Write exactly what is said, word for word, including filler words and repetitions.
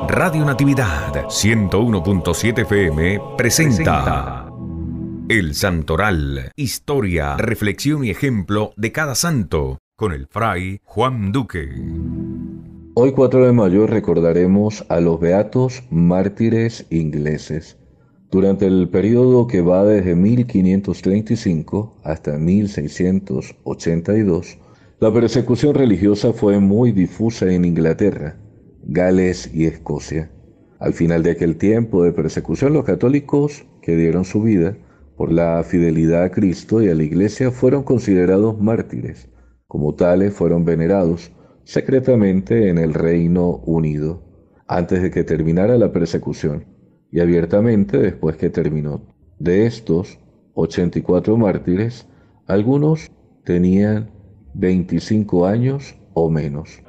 Radio Natividad ciento uno punto siete F M presenta El Santoral, historia, reflexión y ejemplo de cada santo, con el fray Juan Duque. Hoy cuatro de mayo recordaremos a los beatos mártires ingleses. Durante el periodo que va desde mil quinientos treinta y cinco hasta mil seiscientos ochenta y dos, la persecución religiosa fue muy difusa en Inglaterra, Gales y Escocia. Al final de aquel tiempo de persecución, los católicos que dieron su vida por la fidelidad a Cristo y a la Iglesia fueron considerados mártires. Como tales, fueron venerados secretamente en el Reino Unido, antes de que terminara la persecución, y abiertamente después que terminó. De estos ochenta y cuatro mártires, algunos tenían veinticinco años o menos.